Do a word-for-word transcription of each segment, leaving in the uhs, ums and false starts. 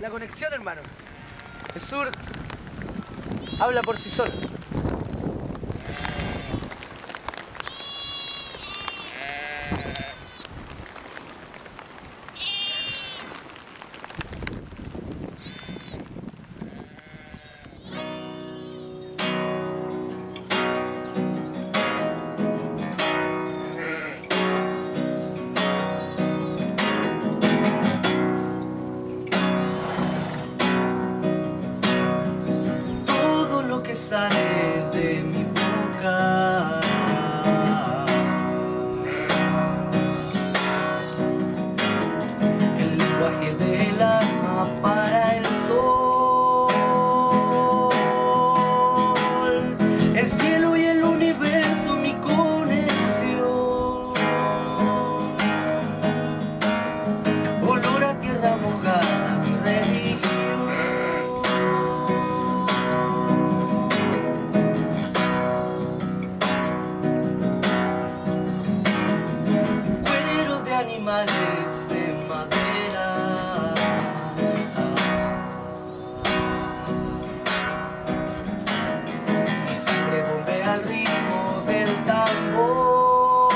la conexión, hermano. El sur habla por sí solo. Sale de mi boca, el lenguaje del alma para el sol, el cielo y el universo, mi conexión, olor a tierra mojada, mi religión. Animales de madera, mi sangre bombea al ritmo del tambor,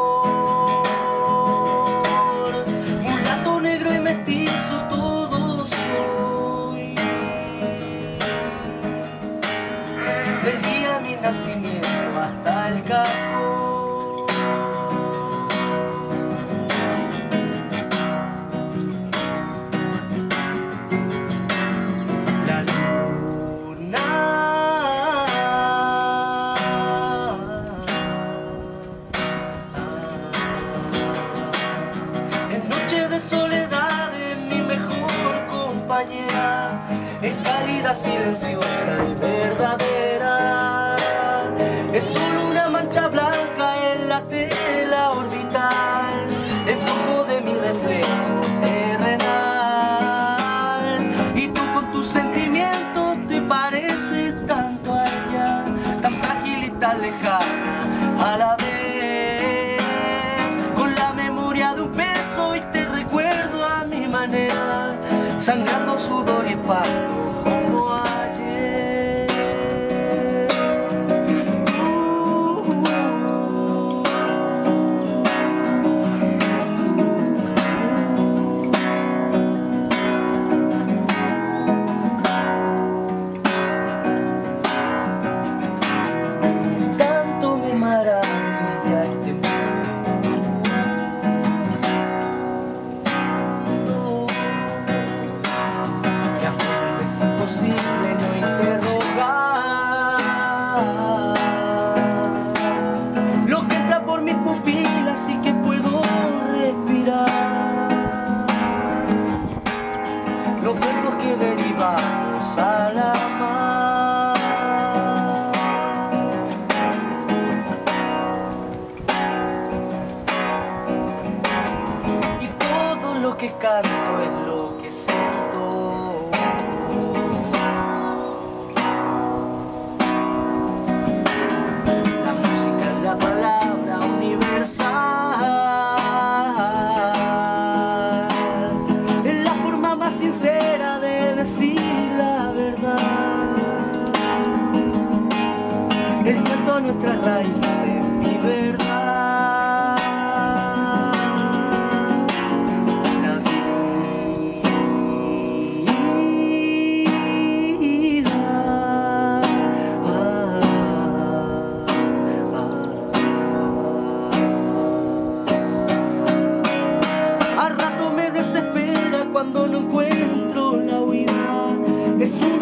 mulato, negro y mestizo, todo soy, del día de mi nacimiento hasta el cajón. De soledad es mi mejor compañera, es cálida, silenciosa y verdadera, es solo una mancha blanca en la tela orbital, el foco de mi reflejo terrenal, y tú con tus sentimientos te pareces tanto a ella, tan frágil y tan lejana a la vez, con la memoria de un beso y te recuerdo a mi manera, sangrando sudor y espanto como ayer. Uh, uh, uh. Tanto me maravilla este mundo, imposible no interrogar lo que entra por mis pupilas y que puedo respirar, los verbos que derivamos a la mar, y todo lo que canto es lo que siento. La palabra universal es la forma más sincera de decir la verdad. El canto a nuestras raíces, mi verdad. La vida. Ah, ah. A rato me desespera cuando no encuentro la huida. Es un